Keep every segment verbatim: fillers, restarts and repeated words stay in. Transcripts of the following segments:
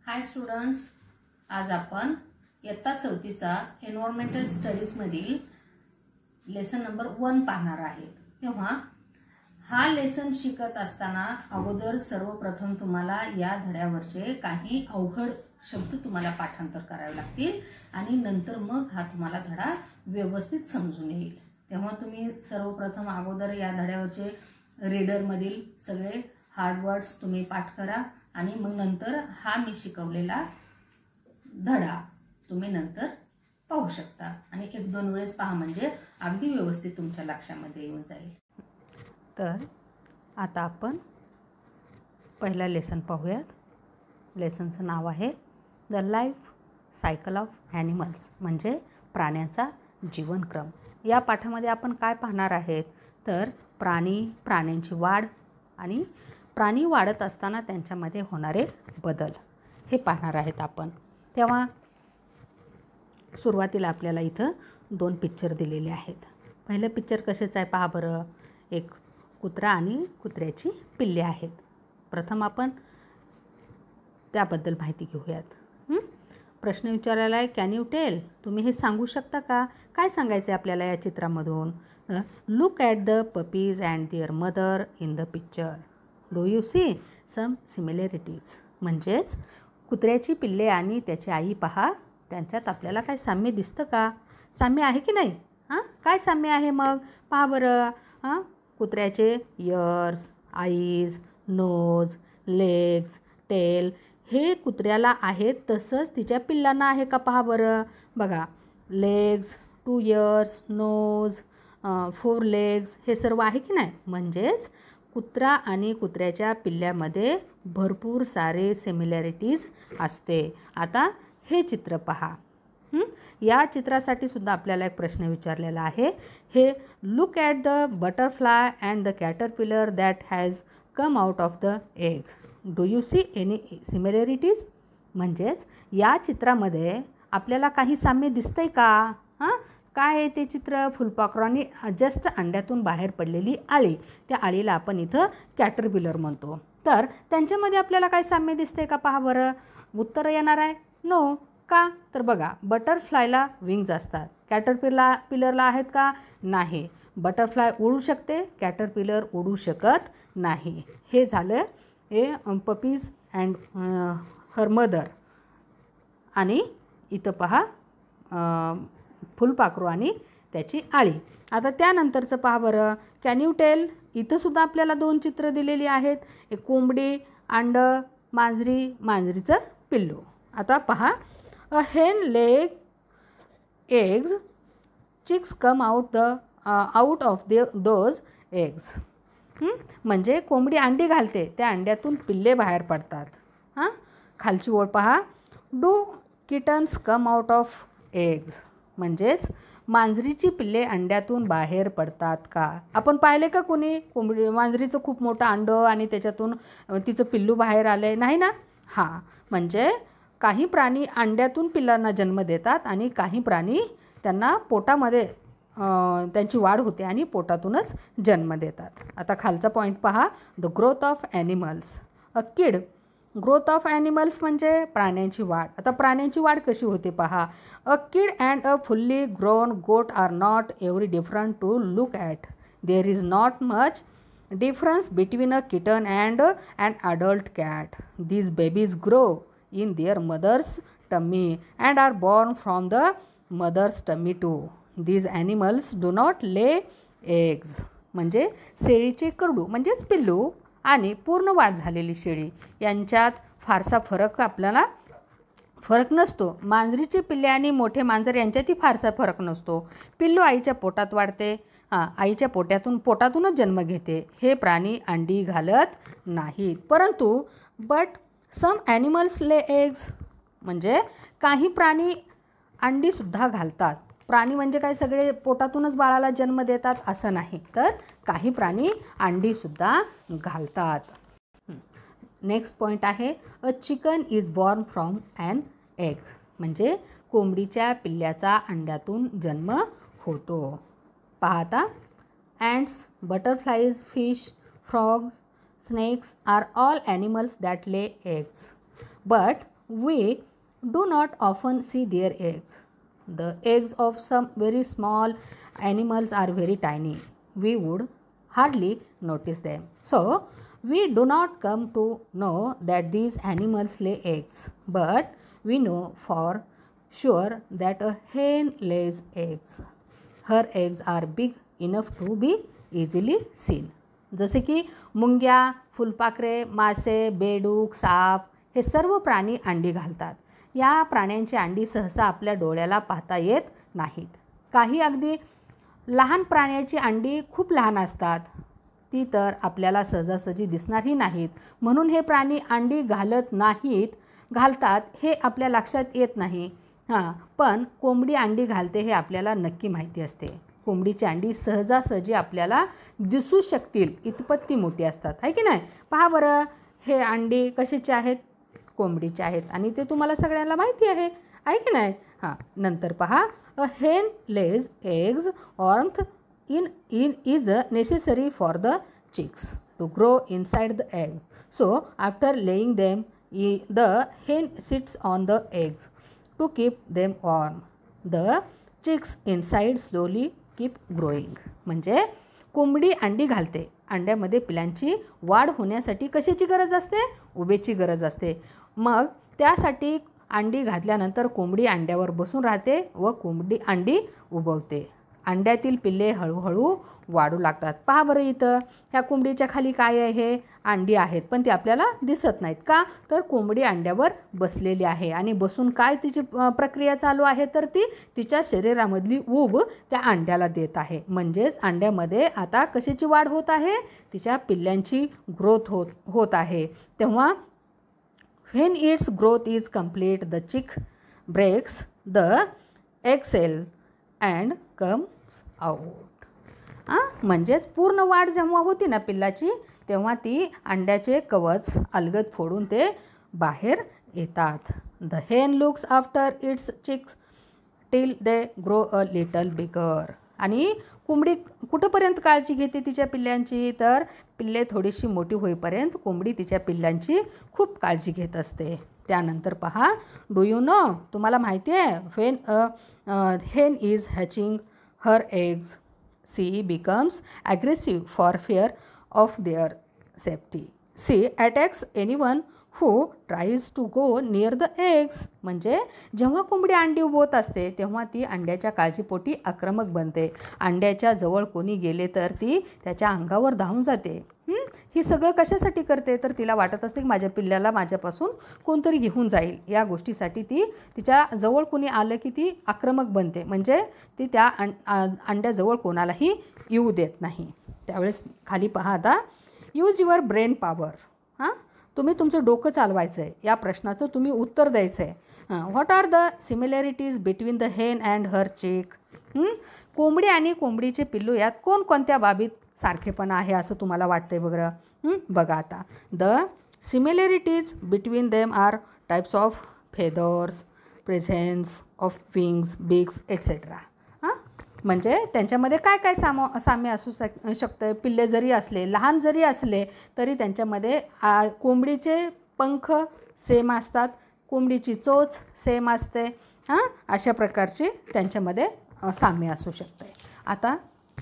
हाय students, आज आपण इयत्ता चौथीचा एन्व्हायरमेंटल स्टडीज मधील लेसन नंबर वन पाहणार आहे। तेव्हा हा लेसन शिकत असताना अगोदर सर्वप्रथम तुम्हाला या धड्यावरचे काही अवघड शब्द तुम्हाला पाठांतर करावे लागतील आणि नंतर मग हा तुम्हाला धडा व्यवस्थित समजून येईल। तेव्हा तुम्ही सर्वप्रथम अगोदर या धड्यावरचे रीडर मधील सगळे हार्ड वर्ड्स तुम्ही पाठ करा आणि मग नंतर हा मी शिकवलेला धडा तुम्ही नंतर पाहू शकता आणि एक दोन वेळेस पहा म्हणजे अगदी व्यवस्थित तुमच्या लक्षामध्ये येऊन जाईल। तर आता आपण पहिला लेसन पाहूयात। लेसनचं नाव आहे the life cycle of animals, म्हणजे प्राण्यांचा जीवनक्रम। या पाठामध्ये आपण काय पाहणार आहेत तर प्राणी, प्राण्यांची वाढ आणि प्राणी वाढत असताना त्यांच्यामध्ये होणारे बदल हे पाहणार आहेत आपण। तेव्हा सुरुवातीला आपल्याला इथं दोन पिक्चर दिलेले आहेत। पहिलं पिक्चर कशाचं आहे पहा बरं। एक कुत्रा आणि कुत्र्याची पिल्ले आहेत। प्रथम आपण त्याबद्दल माहिती घेऊयात। प्रश्न विचारलेला आहे, कॅन यू टेल, तुम्ही हे सांगू शकता का, काय सांगायचं आहे आपल्याला या चित्रामधून। Look at the puppies and their mother in the picture, do you see some similarities, म्हणजेच कुत्र्याची पिल्ले आणि त्याची आई पहा, त्यांच्यात आपल्याला काय साम्य दिसतं का, साम्य आहे की नाही। हां, काय साम्य आहे मग पहा बरं। हां, कुत्र्याचे ears, eyes, nose, legs, tail हे कुत्र्याला आहेत, तसंच तिच्या पिल्लांना आहे का पहा बरं। बघा, legs, two ears, nose, four legs हे सर्व आहे की नाही। म्हणजेच कुत्रा आणि कुत्र्याच्या पिल्ल्यामध्ये भरपूर सारे सिमिलॅरिटीज असते। आता हे चित्र पहा। या चित्रासाठी सुद्धा आपल्याला एक प्रश्न विचारलेला आहे। हे look at the butterfly and the caterpillar that has come out of the egg, do you see any similarities, म्हणजेच या चित्रामध्ये आपल्याला काही साम्य दिसतंय का। हां, काय आहे ते चित्र, फुलपाखरांनी जस्ट अंड्यातून बाहेर पडलेली आळी, त्या आळीला आपण इथं कॅटरपिलर म्हणतो। तर त्यांच्यामध्ये आपल्याला काय साम्य दिसतंय का पहा बरं। उत्तर येणार आहे नो। का तर बघा, बटरफ्लायला विंग्ज असतात, कॅटरपिलरला पिलरला आहेत का नाही। बटरफ्लाय उडू शकते, कॅटरपिलर उडू शकत नाही। हे झालं हे पपीज अँड हर मदर आणि इथं पहा फुलपाखरू आणि त्याची आळी। आता त्यानंतरचं पहा बरं, कॅन यू टेल, इथं सुद्धा आपल्याला दोन चित्र दिलेली आहेत। एक कोंबडी, अंड, मांजरी, मांजरीचं पिल्लू। आता पहा, a hen leg eggs, chicks come out the out of the those eggs, म्हणजे कोंबडी अंडी घालते, त्या अंड्यातून पिल्ले बाहेर पडतात। हां, खालची ओळ पहा, do kittens come out of eggs, म्हणजेच मांजरीची पिल्ले अंड्यातून बाहेर पडतात का। आपण पाहिले का कोणी कोंबडी मांजरीचं खूप मोठं अंडं आणि त्याच्यातून तिचं पिल्लू बाहेर आलं नाही ना। हां, म्हणजे काही प्राणी अंड्यातून पिल्लांना जन्म देतात आणि काही प्राणी त्यांना पोटामध्ये त्यांची वाढ होते आणि पोटातूनच जन्म देतात। आता खालचा पॉईंट पहा, the growth of animals, a kid, growth of animals म्हणजे प्राण्यांची वाढ। आता प्राण्यांची वाढ कशी होते पहा, a kid and a fully grown goat are not every different to look at, there is not much difference between a kitten and and adult cat, these babies grow in their mother's tummy and are born from the mother's tummy too. These animals do not lay eggs, म्हणजे शेळीचे करडू म्हणजेच पिल्लू आणि पूर्ण वाढ झालेली शेळी यांच्यात फारसा फरक आपल्याला फरक नसतो। मांजरीचे पिल्ले आणि मोठे मांजर यांच्यातही फारसा फरक नसतो। पिल्लू आईच्या पोटात वाढते, हां आईच्या पोटातून पोटातूनच जन्म घेते। हे प्राणी अंडी घालत नाहीत, परंतु but some animals lay eggs, म्हणजे काही प्राणी अंडीसुद्धा घालतात। प्राणी म्हणजे काय सगळे पोटातूनच बाळाला जन्म देतात असं नाही, तर काही प्राणी अंडीसुद्धा घालतात। नेक्स्ट पॉईंट आहे, a chicken is born from an egg, म्हणजे कोंबडीच्या पिल्ल्याचा अंड्यातून जन्म होतो। पाहता, ants, butterflies, fish, frogs, snakes are all animals that lay eggs, but we do not often see their eggs. The eggs of some very small animals are very tiny. We would hardly notice them. So, we do not come to know that these animals lay eggs, but we know for sure that a hen lays eggs. Her eggs are big enough to be easily seen. जसे की मुंग्या, फुलपाखरे, मासे, बेडूक, साप हे सर्व प्राणी अंडी घालतात. या प्राण्यांची अंडी सहसा आपल्या डोळ्याला पाहता येत नाहीत. काही अगदी लहान प्राण्याची अंडी खूप लहान असतात. ती तर आपल्याला सहजासहजी दिसणारही नाहीत. म्हणून हे प्राणी अंडी घालत नाहीत, घालतात हे आपल्या लक्षात येत नाही. हां, पण कोंबडी अंडी घालते हे आपल्याला नक्की माहिती असते. कोंबडीची अंडी सहजासहजी आपल्याला दिसू शकतील इतपत ती मोठी असतात, आहे की नाही. पहा बरं, हे अंडी कशाचे आहेत? कोंबडीचे आहेत आणि ते तुम्हाला सगळ्यांना माहिती आहे, आहे की नाही. हां, नंतर पहा, अ हेन लेज एग्ज ऑर्थ in in is necessary for the chicks to grow inside the egg. So after laying them, the hen sits on the eggs to keep them warm. The chicks inside slowly keep growing. म्हणजे कोंबडी अंडी घालते. अंड्यामध्ये पिलांची वाढ होण्यासाठी कशाची गरज असते? उभेची गरज असते. मग त्यासाठी अंडी घातल्यानंतर कोंबडी अंड्यावर बसून राहते व कोंबडी अंडी उबवते. अंड्यातील पिल्ले हळूहळू वाढू लागतात. पहा बरं, इथं ह्या कोंबडीच्या खाली काय आहे? अंडी आहेत, पण ती आपल्याला दिसत नाहीत. का? तर कोंबडी अंड्यावर बसलेली आहे आणि बसून काय तिची प्रक्रिया चालू आहे? तर ती तिच्या शरीरामधली ऊब त्या अंड्याला देत आहे. म्हणजेच अंड्यामध्ये आता कशाची वाढ होत आहे? तिच्या पिल्ल्यांची ग्रोथ होत होत आहे. तेव्हा when its growth is complete, the chick breaks the egg cell and comes out. हां, म्हणजेच पूर्ण वाढ जेव्हा होती ना पिल्लाची, तेव्हा ती अंड्याचे कवच अलगद फोडून ते बाहेर येतात. The hen looks after its chicks till they grow a little bigger. आणि कोंबडी कुठंपर्यंत काळजी घेते तिच्या पिल्ल्यांची? तर पिल्ले थोडीशी मोठी होईपर्यंत कोंबडी तिच्या पिल्ल्यांची खूप काळजी घेत असते. त्यानंतर पहा, डू यू नो, तुम्हाला माहिती आहे, when a hen is hatching her eggs she becomes aggressive for fear of their safety. She attacks anyone who tries to go near the eggs. म्हणजे जेव्हा कोंबडी अंडी उबवत असते तेव्हा ती अंड्याच्या काळजीपोटी आक्रमक बनते. अंड्याच्या जवळ कोणी गेले तर ती त्याच्या अंगावर धावून जाते. ही सगळं कशासाठी करते? तर तिला वाटत असते की माझ्या पिल्ल्याला माझ्यापासून कोणतरी घेऊन जाईल. या गोष्टीसाठी ती तिच्या जवळ कोणी आलं की ती आक्रमक बनते. म्हणजे ती त्या अंड्याजवळ कोणालाही येऊ देत नाही. त्यावेळेस खाली पहा, आता यूज युअर ब्रेन पॉवर. हां, तुम्ही तुमचं डोकं चालवायचं आहे. या प्रश्नाचं तुम्ही उत्तर द्यायचं आहे. What are the similarities between the hen and her chick. कोंबडी आणि कोंबडीचे पिल्लू यात कोणकोणत्या बाबीत सारखेपणा आहे असं तुम्हाला वाटतंय बघा. बघा आता, the similarities between them are types of feathers, presence of wings, beaks etcetera. हां, म्हणजे त्यांच्यामध्ये काय काय साम साम्य असू शक शकतं. पिल्ले जरी असले, लहान जरी असले तरी त्यांच्यामध्ये आ कोंबडीचे पंख सेम असतात, कोंबडीची चोच सेम असते. हां, अशा प्रकारचे त्यांच्यामध्ये साम्य असू शकते. आता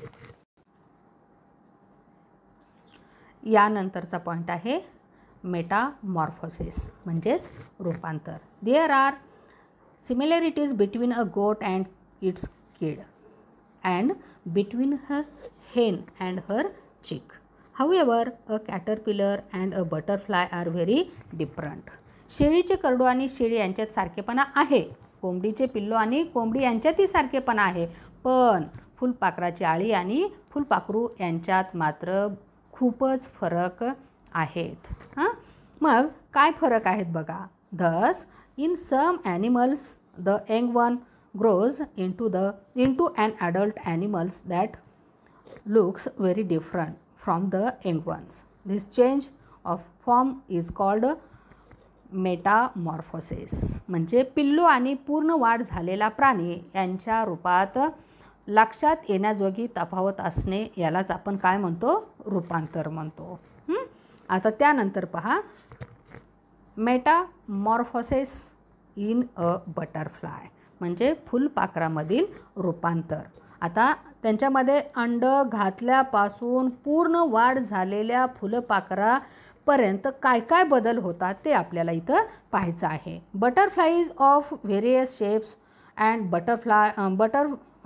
यानंतरचा पॉईंट आहे मेटामॉर्फोसिस, म्हणजेच रूपांतर. There are similarities between a goat and its kid and between her hen and her chick. However, a caterpillar and a butterfly are very different. शेळीचे करडू आणि शेळी यांच्यात सारखेपणा आहे. कोंबडीचे पिल्लू आणि कोंबडी यांच्यातही सारखेपणा आहे. पण फुलपाखराची आळी आणि फुलपाखरू यांच्यात मात्र खूपच फरक आहेत. हां, मग काय फरक आहेत बघा. Thus, in some animals, the young one grows into the into an adult animals that looks very different from the young ones. This change of form is called metamorphosis. म्हणजे पिल्लू आणि पूर्ण वाढ झालेला प्राणी यांच्या रूपात लक्षात येण्याजोगी तफावत असणे यालाच आपण काय म्हणतो? रूपांतर म्हणतो. आता त्यानंतर पहा, मेटामॉर्फोसिस इन अ बटरफ्लाय म्हणजे फुलपाखरामधील रूपांतर. आता त्यांच्यामध्ये अंड घातल्यापासून पूर्ण वाढ झालेल्या फुलपाखरापर्यंत काय काय बदल होतात ते आपल्याला इथं पाहायचं आहे. Butterflies of various shapes and butterfly butter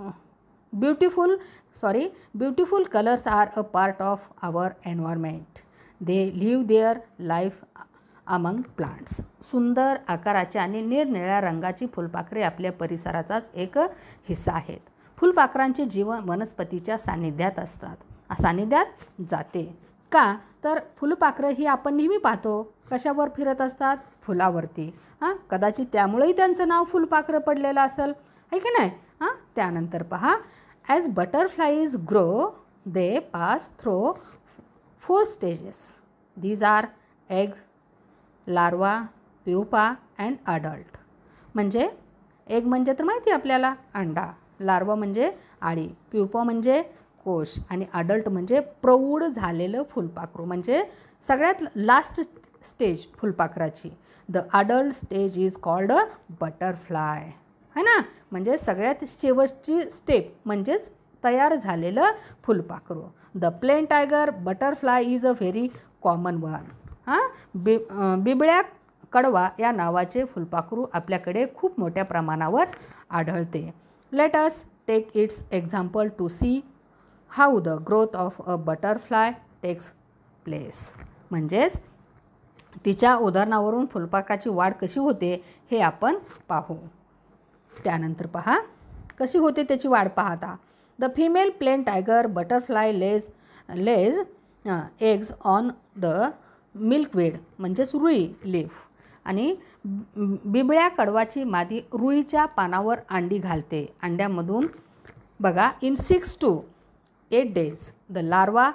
beautiful sorry beautiful colours are a part of our environment. They live their life among plants. सुंदर आकाराची आणि निरनिळ्या रंगाची फुलपाखरे आपल्या परिसराचाच एक हिस्सा आहेत. फुलपाखरांचे जीवन वनस्पतीच्या सानिध्यात असतात, सानिध्यात जाते. का तर फुलपाखरं ही आपण नेहमी पाहतो कशावर फिरत असतात, फुलावरती. हां, कदाचित त्यामुळेही त्यांचं नाव फुलपाखरं पडलेलं असेल, आहे की नाही. हां, त्यानंतर पहा, as butterflies grow they pass through four stages. These are egg, larva, pupa and adult. म्हणजे एग म्हणजे तर माहिती आहे आपल्याला अंडा, लार्वा म्हणजे आळी, प्युपा म्हणजे कोश आणि अडल्ट म्हणजे प्रौढ झालेलं फुलपाखरू म्हणजे सगळ्यात लास्ट स्टेज फुलपाखराची. The adult stage is called a butterfly, है ना. म्हणजे सगळ्यात शेवटची स्टेप म्हणजेच तयार झालेलं फुलपाखरू. The plain tiger butterfly is a very common one. हां, बि बिबळ्या कडवा या नावाचे फुलपाखरू आपल्याकडे खूप मोठ्या प्रमाणावर आढळते. Let us take its example to see how the growth of a butterfly takes place. म्हणजेच तिच्या उदाहरणावरून फुलपाखराची वाढ कशी होते हे आपण पाहू. त्यानंतर पहा कशी होते त्याची वाढ पाहता. The female plain tiger butterfly lays lays eggs on the milkweed म्हणजेच रुई लीफ. आणि बिबळ्या कडवाची मादी रुईच्या पानावर अंडी घालते. अंड्यामधून बघा in six to eight days the larva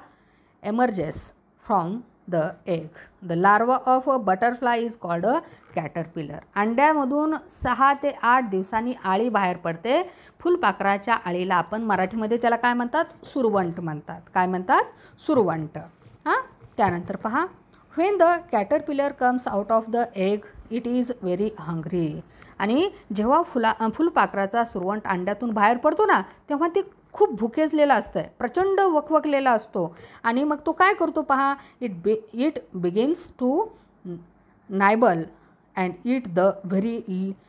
emerges from the egg. The larva of a butterfly is called a caterpillar. अंड्यामधून सहा ते आठ दिवसांनी आळी बाहेर पडते. फुलपाखराच्या आळीला आपण मराठीमध्ये त्याला काय म्हणतात, सुरवंट म्हणतात. काय म्हणतात, सुरवंट. हां, त्यानंतर पहा, when the caterpillar comes out of the egg it is very hungry. आणि जेव्हा फुला फुलपाखराचा सुरवंट अंड्यातून बाहेर पडतो ना तेव्हा ते खूप भुकेजलेला असतं, प्रचंड वखवकलेला असतो. आणि मग तो काय करतो पहा, इट बि it begins to nibble and eat the very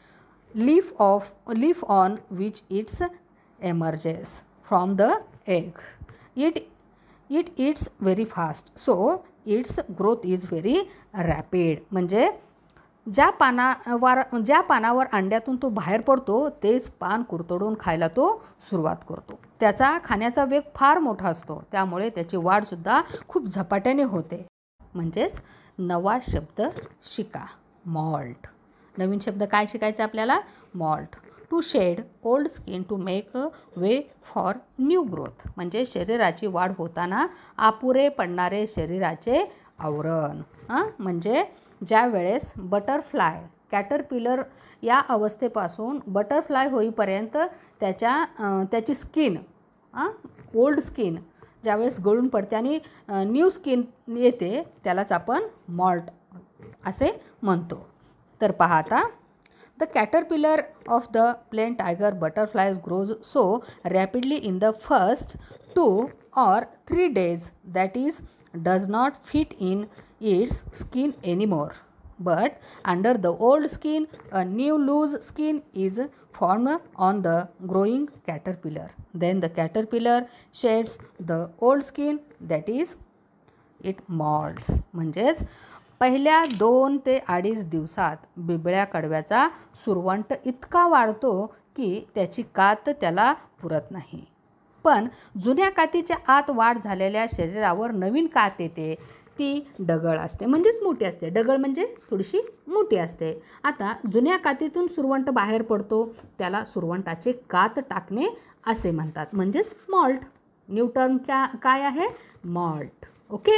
leaf of leaf on which its emerges from the egg. It it eats very fast so its growth is very rapid. म्हणजे ज्या पानावर ज्या पानावर अंड्यातून तो बाहेर पडतो तेच पान कुरतडून खायला तो सुरुवात करतो. त्याचा खाण्याचा वेग फार मोठा असतो, त्यामुळे त्याची वाढसुद्धा खूप झपाट्याने होते. म्हणजेच नवा शब्द शिका, मॉल्ट. नवीन शब्द काय शिकायचा आपल्याला, moult. To shed old skin to make a way for new growth. म्हणजे शरीराची वाढ होताना अपुरे पडणारे शरीराचे आवरण. हां, म्हणजे ज्या वेळेस बटरफ्लाय कॅटरपिलर या अवस्थेपासून बटरफ्लाय होईपर्यंत त्याच्या त्याची स्किन ओल्ड स्किन ज्यावेळेस गळून पडते आणि न्यू स्किन येते त्यालाच आपण मॉल्ट असे म्हणतो. तर पहा आता, the caterpillar of the plain tiger butterflies grows so rapidly in the first two or three days that is does not fit in its skin anymore, but under the old skin a new loose skin is formed on the growing caterpillar. Then the caterpillar sheds the old skin, that is it molts. म्हणजेच पहिल्या दोन ते अडीच दिवसात बिबळ्या कडव्याचा सुरवंट इतका वाढतो की त्याची कात त्याला पुरत नाही. पण जुन्या कातीच्या आत वाढ झालेल्या शरीरावर नवीन कात येते, ती डगळ असते म्हणजेच मोठी असते. डगळ म्हणजे थोडीशी मोठी असते. आता जुन्या कातीतून सुरवंट बाहेर पडतो त्याला सुरवंटाचे कात टाकणे असे म्हणतात, म्हणजेच मॉल्ट. न्यू टर्म क्या काय आहे, मॉल्ट. ओके.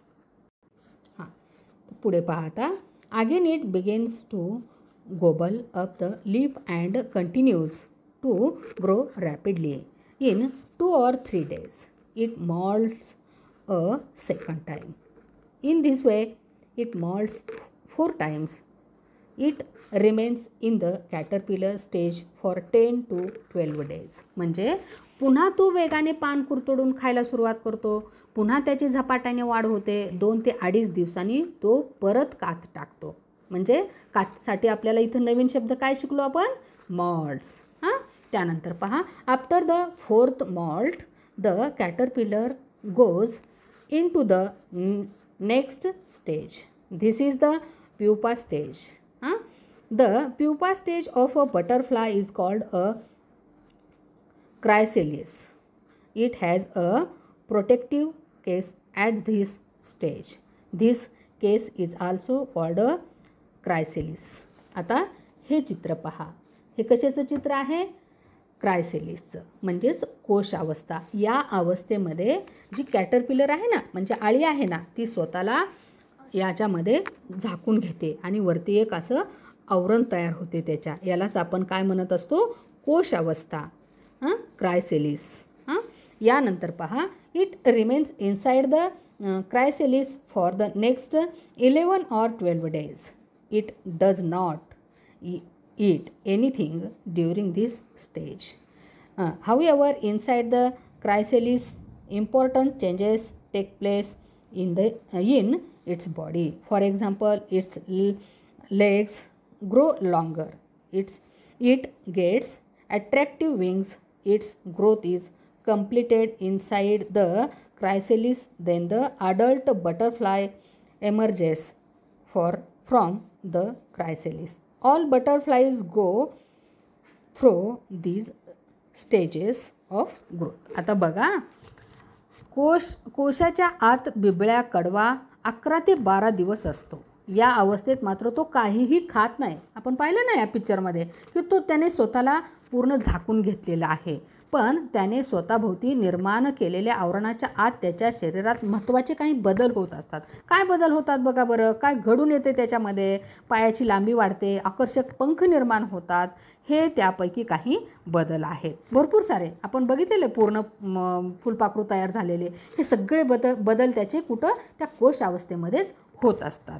हां, पुढे पाहता, again it begins to gobble up the leaf and continues to grow rapidly. In two or three days it moults a second time. In this way, it molts four times. It remains in the caterpillar stage for ten to twelve days. म्हणजे पुन्हा तो वेगाने पान कुरतडून खायला सुरुवात करतो, पुन्हा त्याची झपाट्याने वाढ होते, दोन ते अडीच दिवसांनी तो परत कात टाकतो. म्हणजे कातसाठी आपल्याला इथं नवीन शब्द काय शिकलो आपण? मॉल्ट्स. हां, त्यानंतर पहा, after the fourth moult the caterpillar goes into the next stage. This is the pupa stage. हां, the pupa stage of a butterfly is called a chrysalis. It has a protective case at this stage. This case is also called a chrysalis. आता हे चित्र पहा. हे कशाचं चित्र आहे? क्रायसेलिसचं, म्हणजेच कोश अवस्था. या अवस्थेमध्ये जी कॅटरपिलर आहे ना, म्हणजे आळी आहे ना, ती स्वतःला याच्यामध्ये झाकून घेते आणि वरती एक असं आवरण तयार होते त्याच्या. यालाच आपण काय म्हणत असतो? कोश अवस्था. हां, क्रायसेलिस. हां, यानंतर पहा, it remains inside the chrysalis for the next eleven or twelve days. It does not eat anything during this stage. Uh, however, inside the chrysalis, important changes take place in the uh, in its body. For example, its legs grow longer. Its it gets attractive wings. Its growth is completed inside the chrysalis. Then the adult butterfly emerges for from the chrysalis. All butterflies go through these stages of growth. आता बघा, कोश कोशाच्या आत बिबळ्या कडवा अकरा ते बारा दिवस असतो. या अवस्थेत मात्र तो काहीही खात नाही. आपण पाहिलं ना या पिक्चरमध्ये की तो त्याने स्वतःला पूर्ण झाकून घेतलेला आहे, पण त्याने स्वतःभोवती निर्माण केलेल्या आवरणाच्या आत त्याच्या शरीरात महत्त्वाचे काही बदल होत असतात. काय बदल होतात बघा बरं? काय घडून येते त्याच्यामध्ये? पायाची लांबी वाढते, आकर्षक पंख निर्माण होतात. हे त्यापैकी काही बदल आहेत. भरपूर सारे आपण बघितलेले पूर्ण फुलपाखरू तयार झालेले. हे सगळे बदल बदल त्याचे कुठं? त्या कोश अवस्थेमध्येच होत असतात.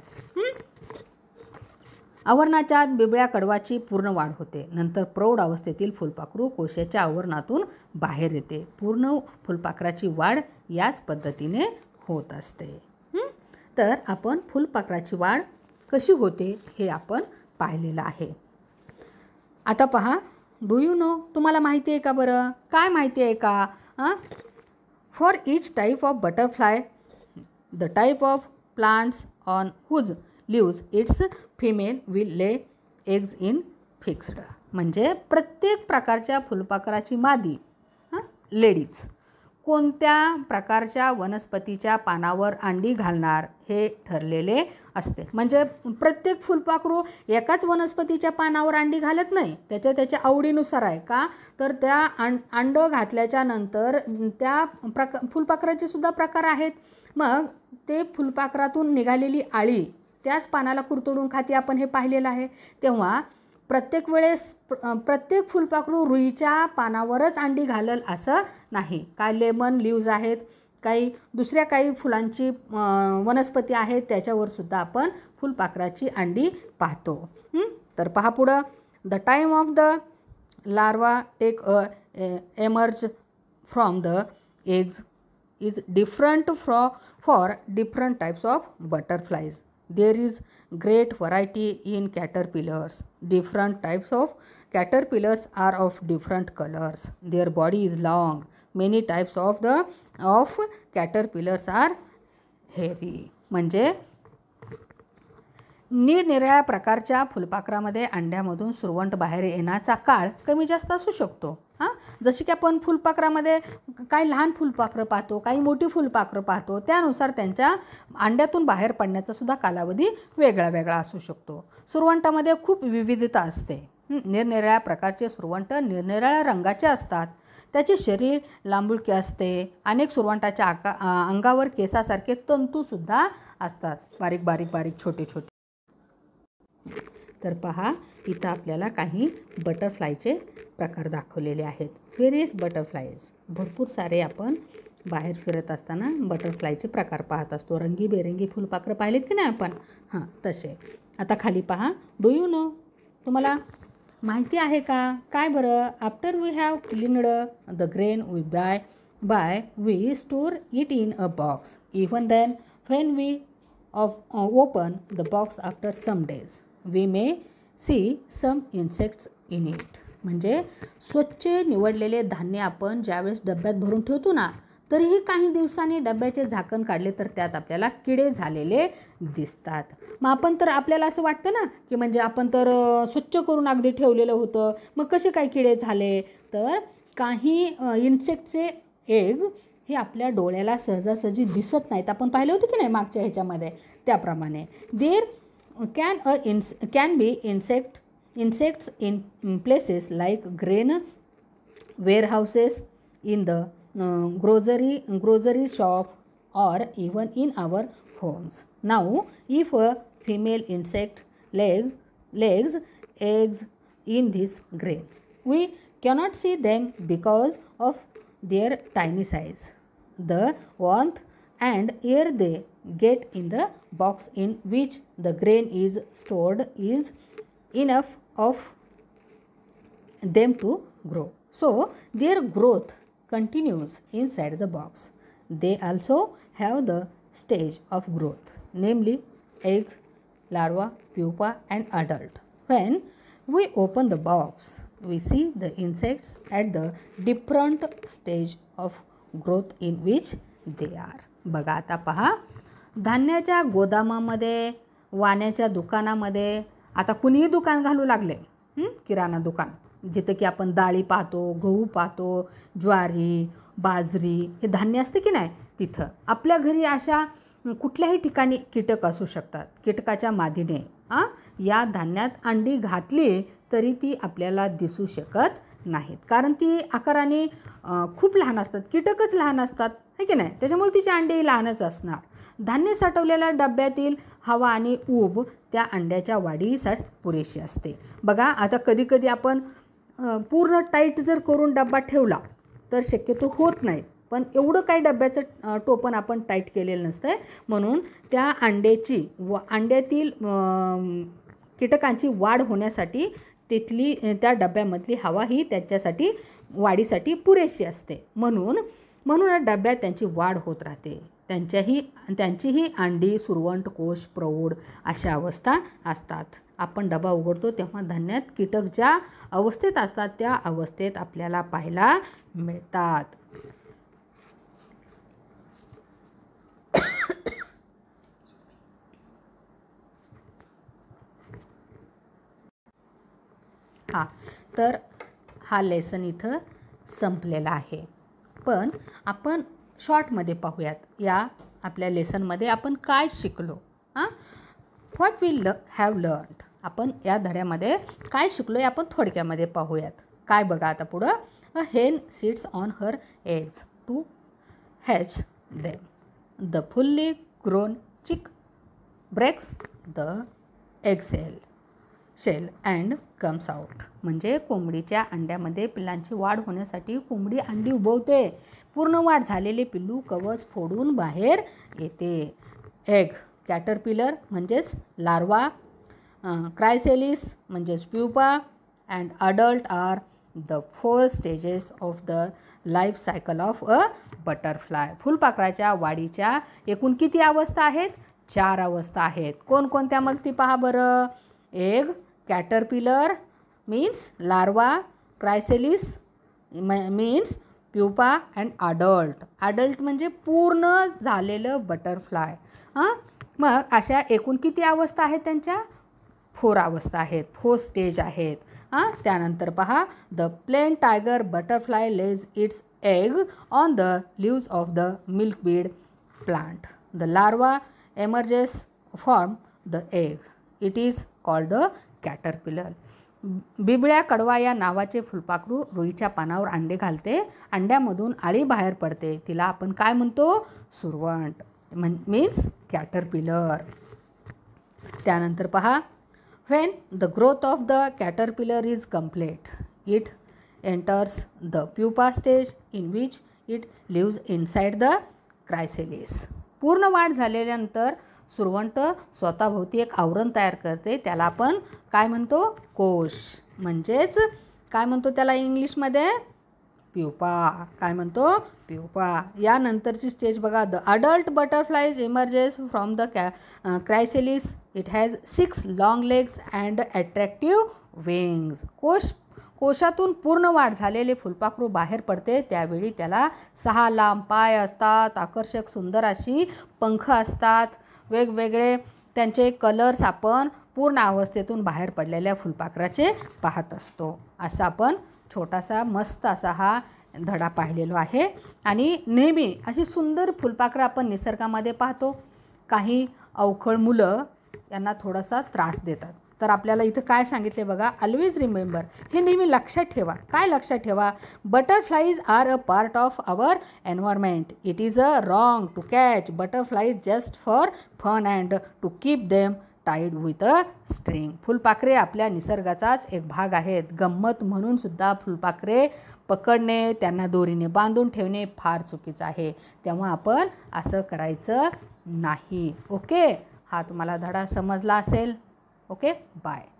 आवरणाच्या आत बिबळ्या कडवाची पूर्ण वाढ होते. नंतर प्रौढ अवस्थेतील फुलपाखरू कोशाच्या आवरणातून बाहेर येते. पूर्ण फुलपाखराची वाढ याच पद्धतीने होत असते. तर आपण फुलपाखराची वाढ कशी होते हे आपण पाहिलेलं आहे. आता पहा, डू यू नो, तुम्हाला माहिती आहे का बरं? काय माहिती आहे का? हां, for each type of butterfly the type of plants on whose leaves its female will lay eggs in fixed. म्हणजे प्रत्येक प्रकारच्या फुलपाखराची मादी, हां, लेडीज कोणत्या प्रकारच्या वनस्पतीच्या पानावर अंडी घालणार हे ठरलेले असते. म्हणजे प्रत्येक फुलपाखरू एकाच वनस्पतीच्या पानावर अंडी घालत नाही. त्याच्या त्याच्या आवडीनुसार आहे. का? तर त्या अं अंडं घातल्याच्या नंतर त्या प्रका फुलपाखराचे सुद्धा प्रकार आहेत. मग ते फुलपाखरातून निघालेली आळी त्याच पानाला कुरतडून खाते, आपण हे पाहिलेलं आहे. तेव्हा प्रत्येक वेळेस प्रत्येक फुलपाखरू रुईच्या पानावरच अंडी घालल असं नाही. काय लेमन लीव्ज आहेत, काही दुसऱ्या काही फुलांची वनस्पती आहेत, त्याच्यावर सुद्धा आपण फुलपाखराची अंडी पाहतो. तर पहा पुढं, the time of the larva take a emerge from the eggs is different from for different types of butterflies. There is great variety in caterpillars. Different types of caterpillars are of different colors. Their body is long. Many types of the of caterpillars are hairy. म्हणजे निरनिराळ्या प्रकारच्या फुलपाखरामध्ये अंड्यामधून सुरवंट बाहेर येण्याचा काळ कमी जास्त असू शकतो. हां, जसे की आपण फुलपाखरामध्ये काही लहान फुलपाखरं पाहतो, काही मोठी फुलपाखरं पाहतो, त्यानुसार त्यांच्या अंड्यातून बाहेर पडण्याचा सुद्धा कालावधी वेगळा वेगळा असू शकतो. सुरवंटामध्ये खूप विविधता असते. निरनिराळ्या प्रकारचे सुरवंट निरनिराळ्या रंगाचे असतात. त्याचे शरीर लांबुळके असते. अनेक सुरवंटाच्या आका अंगावर केसासारखे तंतूसुद्धा असतात, बारीक बारीक बारीक छोटे छोटे. तर पहा, इथं आपल्याला काही बटरफ्लायचे प्रकार दाखवलेले आहेत. Various butterflies. भरपूर सारे आपण बाहेर फिरत असताना बटरफ्लायचे प्रकार पाहत असतो. रंगीबेरंगी फुलपाखरं पाहिलेत की नाही आपण? हां, तसे. आता खाली पहा. डू यू नो, तुम्हाला माहिती आहे का? काय बरं? After we have cleaned the grain we buy buy we store it in a box. Even then when we of open the box after some days we may see some insects in it. म्हणजे स्वच्छ निवडलेले धान्य आपण ज्यावेळेस डब्यात भरून ठेवतो ना, तरीही काही दिवसांनी डब्याचे झाकण काढले तर त्यात आपल्याला किडे झालेले दिसतात. मग आपण तर आपल्याला असं वाटतं ना की म्हणजे आपण तर स्वच्छ करून अगदी ठेवलेलं होतं, मग कसे काय किडे झाले? तर काही इन्सेक्टचे एग हे आपल्या डोळ्याला सहजासहजी दिसत नाहीत. आपण पाहिलं होतं की नाही मागच्या ह्याच्यामध्ये? त्याप्रमाणे there can a in can be insect insects in places like grain warehouses, in the uh, grocery grocery shop, or even in our homes. Now if a female insect leg, lays eggs in this grain, we cannot see them because of their tiny size. The warmth and air they get in the box in which the grain is stored is enough of them to grow. So their growth continues inside the box. They also have the stage of growth, namely egg, larva, pupa, and adult. When we open the box, we see the insects at the different stage of growth in which they are. बघा आता पहा, धान्याच्या गोदामामध्ये, वाण्याच्या दुकानामध्ये आता कुणीही दुकान घालू लागले, किराणा दुकान, जिथे की आपण डाळी पाहतो, गहू पाहतो, ज्वारी, बाजरी हे धान्य असते की नाही, तिथं आपल्या घरी अशा कुठल्याही ठिकाणी कीटक असू शकतात. कीटकाच्या मादीने आ या धान्यात अंडी घातली तरी ती आपल्याला दिसू शकत नाहीत, कारण ती आकाराने खूप लहान असतात. कीटकच लहान असतात है की नाही, त्याच्यामुळे तिची अंडी लहानच असणार. धान्य साठवलेल्या डब्यातील हवा आणि ऊब त्या अंड्याच्या वाढीसाठी पुरेशी असते. बघा आता कधी कधी आपण पूर्ण टाईट जर करून डब्बा ठेवला तर शक्यतो होत नाही, पण एवढं काही डब्याचं टोपण आपण टाईट केलेलं नसतं, म्हणून त्या अंड्याची व अंड्यातील कीटकांची वाढ होण्यासाठी तिथली त्या डब्यामधली हवा ही त्याच्यासाठी वाढीसाठी पुरेशी असते. म्हणून म्हणून डब्यात त्यांची वाढ होत राहते. त्यांच्याही त्यांचीही अंडी, सुरवंट, कोश, प्रौढ अशा अवस्था असतात. आपण डबा उघडतो तेव्हा धान्यात कीटक ज्या अवस्थेत असतात त्या अवस्थेत आपल्याला पाहायला मिळतात. हा तर हा लेसन इथं संपलेला आहे, पण आपण शॉर्टमध्ये पाहूयात. या आपल्या लेसनमध्ये आपण काय शिकलो, हां व्हॉट वी ल हॅव लर्न्ड. आपण या धड्यामध्ये काय शिकलो आहे आपण थोडक्यामध्ये पाहूयात. काय बघा आता पुढं. A hen sits on her eggs to hatch them. The fully grown chick breaks the egg cell shell and comes out. म्हणजे कोंबडीच्या अंड्यामध्ये पिल्लांची वाढ होण्यासाठी कोंबडी अंडी उबवते. पूर्ण वाढ झालेले पिल्लू कवच फोडून बाहेर येते. एग कॅटरपिलर म्हणजेच लार्वा, क्रायसेलिस म्हणजेच pupa and adult are the four stages of the life cycle of a butterfly. फुलपाखराच्या वाढीच्या एकूण किती अवस्था आहेत? चार अवस्था आहेत. कोणकोणत्या मग ती पहा बरं. Egg, caterpillar means larva, chrysalis means pupa and adult. Adult म्हणजे पूर्ण झालेलं बटरफ्लाय. हां मग अशा एकूण किती अवस्था आहेत त्यांच्या? फोर अवस्था आहेत, फोर स्टेज आहेत. हां त्यानंतर पहा. The plain tiger butterfly lays its egg on the leaves of the milkweed plant. The larva emerges from the egg. It is called the caterpillar. बिबळ्या कडवा या नावाचे फुलपाखरू रुईच्या पानावर अंडे घालते. अंड्यामधून आळी बाहेर पडते. तिला आपण काय म्हणतो? सुरवंट मीन्स कॅटरपिलर. त्यानंतर पहा. When the growth of the caterpillar is complete it enters the pupa stage in which it lives inside the chrysalis. पूर्ण वाढ झालेल्यानंतर सुरवंट स्वतःभोवती एक आवरण तयार करते, त्याला आपण काय म्हणतो? कोश. म्हणजेच काय म्हणतो त्याला इंग्लिशमध्ये? प्युपा. काय म्हणतो? प्युपा. यानंतरची स्टेज बघा. The adult butterflies emerges from the कॅ chrysalis. It has six long legs and attractive wings. कोश कोशातून पूर्ण वाढ झालेले फुलपाखरू बाहेर पडते, त्यावेळी त्याला सहा लांब पाय असतात, आकर्षक सुंदर अशी पंख असतात, वेगवेगळे त्यांचे कलर्स आपण पूर्ण अवस्थेतून बाहेर पडलेल्या फुलपाखराचे पाहत असतो. असा आपण छोटासा मस्त असा हा धडा पाहिलेलो आहे. आणि नेहमी अशी सुंदर फुलपाखरं आपण निसर्गामध्ये पाहतो. काही अवखळ मुलं यांना थोडासा त्रास देतात. तर आपल्याला इथं काय सांगितले बघा, ऑलवेज रिमेंबर, हे नेहमी लक्षात ठेवा. काय लक्षात ठेवा? Butterflies are a part of our environment. It is a wrong to catch butterflies just for fun and to keep them tied with a string. फुलपाखरे आपल्या निसर्गाचाच एक भाग आहेत. गंमत म्हणून सुद्धा फुलपाखरे पकडणे, त्यांना दोरीने बांधून ठेवणे फार चुकीचं आहे. तेव्हा आपण असं करायचं नाही. ओके, हा तुम्हाला धडा समजला असेल. Okay, bye.